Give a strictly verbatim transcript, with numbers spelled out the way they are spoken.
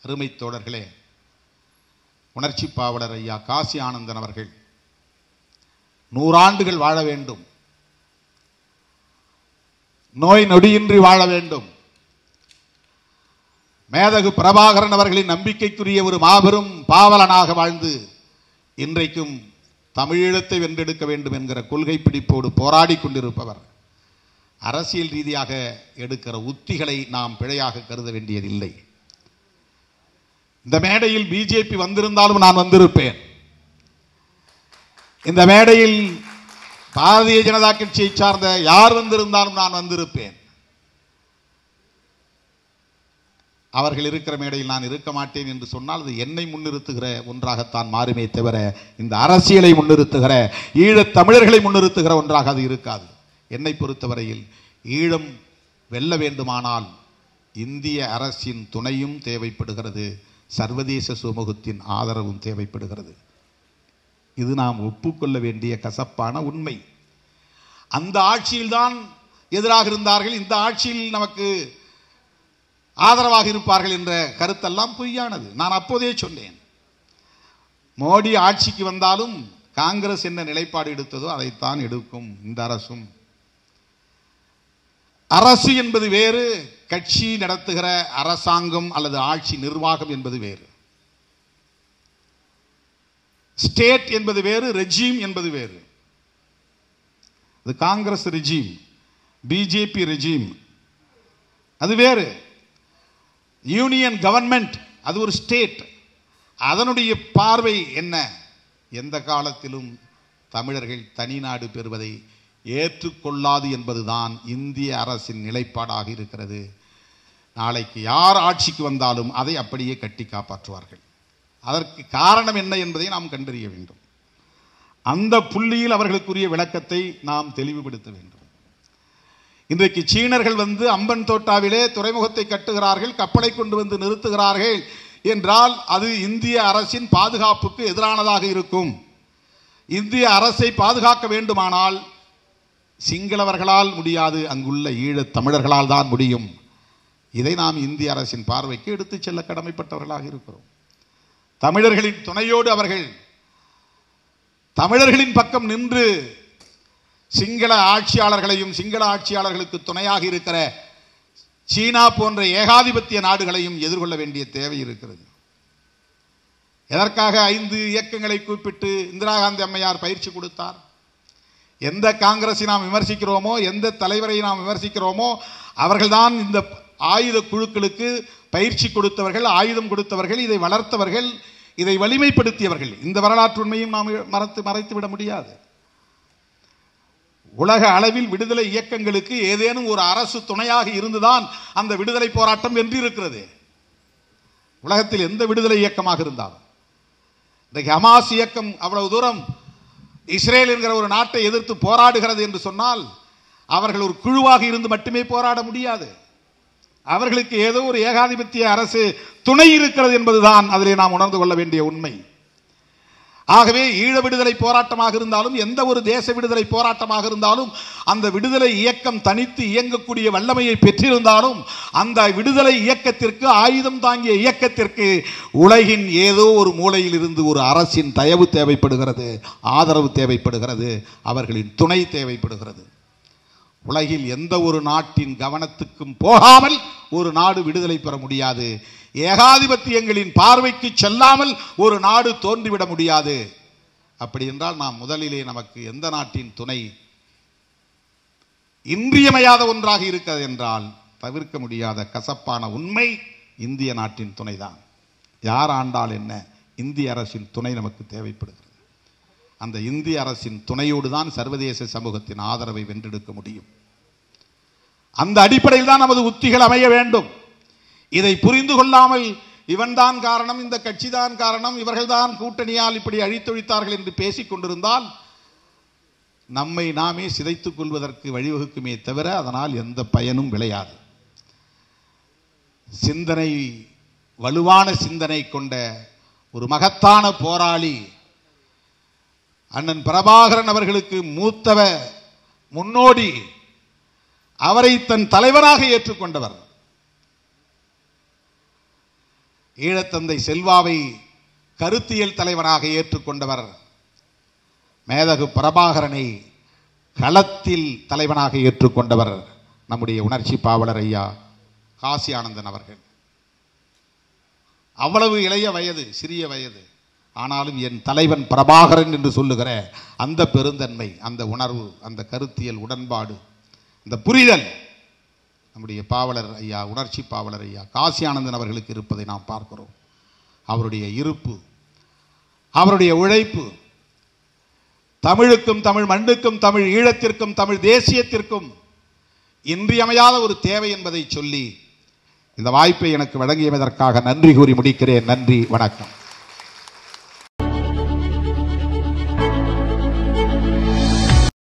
அருமை தோழர்களே, உணர்ச்சி பாவலர் ஐயா காசி ஆனந்தன் அவர்கள் நூறாண்டுகள் வாழ வேண்டும், நோய் நொடியின்றி வாழ வேண்டும். மேதகு பிரபாகரன் அவர்களின் நம்பிக்கைக்குரிய ஒரு மாபெரும் பாவலனாக வாழ்ந்து இன்றைக்கும் தமிழீழத்தை வென்றெடுக்க வேண்டும் என்கிற கொள்கை பிடிப்போடு போராடி கொண்டிருப்பவர். அரசியல் ரீதியாக எடுக்கிற உத்திகளை நாம் பிழையாக கருத வேண்டியதில்லை. இந்த மேடையில் பிஜேபி வந்திருந்தாலும் நான் வந்திருப்பேன். இந்த மேடையில் பாரதிய ஜனதா கட்சியை சார்ந்த யார் வந்திருந்தாலும் நான் வந்திருப்பேன். அவர்கள் இருக்கிற மேடையில் நான் இருக்க மாட்டேன் என்று சொன்னால் அது என்னை முன்னிறுத்துகிற ஒன்றாகத்தான் மாறுமே தவிர இந்த அரசியலை முன்னிறுத்துகிற ஈழத் தமிழர்களை முன்னிறுத்துகிற ஒன்றாக அது இருக்காது. என்னை பொறுத்தவரையில் ஈழம் வெல்ல வேண்டுமானால் இந்திய அரசின் துணையும் தேவைப்படுகிறது, சர்வதேச சமூகத்தின் ஆதரவும் தேவைப்படுகிறது. இது நாம் ஒப்புக்கொள்ள வேண்டிய கசப்பான உண்மை. அந்த ஆட்சியில்தான் எதிராக இருந்தார்கள், இந்த ஆட்சியில் நமக்கு ஆதரவாக இருப்பார்கள் என்ற கருத்தெல்லாம் பொய்யானது. நான் அப்போதே சொன்னேன், மோடி ஆட்சிக்கு வந்தாலும் காங்கிரஸ் என்ன நிலைப்பாடு எடுத்ததோ அதைத்தான் எடுக்கும் இந்த அரசும். அரசு என்பது வேறு, கட்சி நடத்துகிற அரசாங்கம் அல்லது ஆட்சி நிர்வாகம் என்பது வேறு. ஸ்டேட் என்பது வேறு, ரெஜீம் என்பது வேறு. இது காங்கிரஸ் ரெஜீம், பிஜேபி ரெஜீம் அது வேறு. யூனியன் கவர்மெண்ட் அது ஒரு ஸ்டேட். அதனுடைய பார்வை என்ன? எந்த காலத்திலும் தமிழர்கள் தனிநாடு பெறுவதை ஏற்றுக்கொள்ளாது என்பதுதான் இந்திய அரசின் நிலைப்பாடாக இருக்கிறது. நாளைக்கு யார் ஆட்சிக்கு வந்தாலும் அதை அப்படியே கட்டி காப்பாற்றுவார்கள். அதற்கு காரணம் என்ன என்பதை நாம் கண்டறிய வேண்டும். அந்த புள்ளியில் அவர்களுக்குரிய விளக்கத்தை நாம் தெளிவுபடுத்த வேண்டும். இன்றைக்கு சீனர்கள் வந்து அம்பன் தோட்டாவிலே துறைமுகத்தை கட்டுகிறார்கள், கப்பலை கொண்டு வந்து நிறுத்துகிறார்கள் என்றால் அது இந்திய அரசின் பாதுகாப்புக்கு எதிரானதாக இருக்கும். இந்திய அரசை பாதுகாக்க வேண்டுமானால் சிங்களவர்களால் முடியாது, அங்குள்ள ஈழத் தமிழர்களால் தான் முடியும். இதை நாம் இந்திய அரசின் பார்வைக்கு எடுத்துச் செல்ல கடமைப்பட்டவர்களாக இருக்கிறோம். தமிழர்களின் துணையோடு அவர்கள் தமிழர்களின் பக்கம் நின்று சிங்கள ஆட்சியாளர்களையும் சிங்கள ஆட்சியாளர்களுக்கு துணையாக இருக்கிற சீனா போன்ற ஏகாதிபத்திய நாடுகளையும் எதிர்கொள்ள வேண்டிய தேவை இருக்கிறது. எதற்காக ஐந்து இயக்கங்களை கூப்பிட்டு இந்திரா காந்தி அம்மையார் பயிற்சி கொடுத்தார்? எந்த காங்கிரஸை நாம் விமர்சிக்கிறோமோ, எந்த தலைவரை நாம் விமர்சிக்கிறோமோ அவர்கள்தான் இந்த ஆயுத குழுக்களுக்கு பயிற்சி கொடுத்தவர்கள், ஆயுதம் கொடுத்தவர்கள், இதை வளர்த்தவர்கள், இதை வலிமைப்படுத்தியவர்கள். இந்த வரலாற்று உண்மையும் நாம் மறத்து மறைத்துவிட முடியாது. உலக அளவில் விடுதலை இயக்கங்களுக்கு ஏதேனும் ஒரு அரசு துணையாக இருந்துதான் அந்த விடுதலை போராட்டம் வென்றிருக்கிறது. உலகத்தில் எந்த விடுதலை இயக்கமாக இருந்தாலும் இன்றைக்கு ஹமாஸ் இயக்கம் அவ்வளவு தூரம் இஸ்ரேல் என்கிற ஒரு நாட்டை எதிர்த்து போராடுகிறது என்று சொன்னால் அவர்கள் ஒரு குழுவாக இருந்து மட்டுமே போராட முடியாது. அவர்களுக்கு ஏதோ ஒரு ஏகாதிபத்திய அரசு துணை இருக்கிறது என்பதுதான் அதிலே நாம் உணர்ந்து கொள்ள வேண்டிய உண்மை. ஆகவே ஈழ விடுதலை போராட்டமாக இருந்தாலும் எந்த ஒரு தேச விடுதலை போராட்டமாக இருந்தாலும் அந்த விடுதலை இயக்கம் தனித்து இயங்கக்கூடிய வல்லமையை பெற்றிருந்தாலும் அந்த விடுதலை இயக்கத்திற்கு, ஆயுதம் தாங்கிய இயக்கத்திற்கு உலகின் ஏதோ ஒரு மூலையில் இருந்து ஒரு அரசின் தயவு தேவைப்படுகிறது, ஆதரவு தேவைப்படுகிறது, அவர்களின் துணை தேவைப்படுகிறது. உலகில் எந்த ஒரு நாட்டின் கவனத்துக்கும் போகாமல் ஒரு நாடு விடுதலை பெற முடியாது. ஏகாதிபத்தியங்களின் பார்வைக்கு செல்லாமல் ஒரு நாடு தோன்றிவிட முடியாது. அப்படி என்றால் நாம் முதலிலே நமக்கு எந்த நாட்டின் துணை இன்றியமையாத ஒன்றாக இருக்கிறது என்றால் தவிர்க்க முடியாத கசப்பான உண்மை இந்திய நாட்டின் துணைதான். யார் ஆண்டால் என்ன, இந்திய அரசின் துணை நமக்கு தேவைப்படுகிறது. அந்த இந்திய அரசின் துணையோடு தான் சர்வதேச சமூகத்தின் ஆதரவை வென்றெடுக்க முடியும். அந்த அடிப்படையில் தான் நமது உத்திகள் அமைய வேண்டும். இதை புரிந்து கொள்ளாமல் இவன்தான் காரணம், இந்த கட்சி தான் காரணம், இவர்கள்தான் கூட்டணியால் இப்படி அழித்தொழித்தார்கள் என்று பேசிக் கொண்டிருந்தால் நம்மை நாமே சிதைத்துக் கொள்வதற்கு வழிவகுக்குமே தவிர அதனால் எந்த பயனும் விளையாது. சிந்தனை, வலுவான சிந்தனை கொண்ட ஒரு மகத்தான போராளி அண்ணன் பிரபாகரன் அவர்களுக்கு மூத்தவ முன்னோடி, அவரை தன் தலைவராக ஏற்றுக்கொண்டவர். ஈழத்தந்தை செல்வாவை கருத்தியல் தலைவனாக ஏற்றுக்கொண்டவர், மேதகு பிரபாகரனை களத்தில் தலைவனாக ஏற்றுக்கொண்டவர் நம்முடைய உணர்ச்சி பாவலர் ஐயா காசி ஆனந்தன் அவர்கள். அவ்வளவு இளைய வயது, சிறிய வயது, ஆனாலும் என் தலைவன் பிரபாகரன் என்று சொல்லுகிற அந்த பெருந்தன்மை, அந்த உணர்வு, அந்த கருத்தியல் உடன்பாடு, அந்த புரிதல் நம்முடைய பாவலர் ஐயா, உணர்ச்சி பாவலர் ஐயா காசி ஆனந்தன் அவர்களுக்கு இருப்பதை நாம் பார்க்கிறோம். அவருடைய இருப்பு, அவருடைய உழைப்பு தமிழுக்கும் தமிழ் மண்ணுக்கும் தமிழ் ஈழத்திற்கும் தமிழ் தேசியத்திற்கும் இன்றியமையாத ஒரு தேவை என்பதை சொல்லி இந்த வாய்ப்பை எனக்கு வழங்கியதற்காக நன்றி கூறி முடிக்கிறேன். நன்றி, வணக்கம்.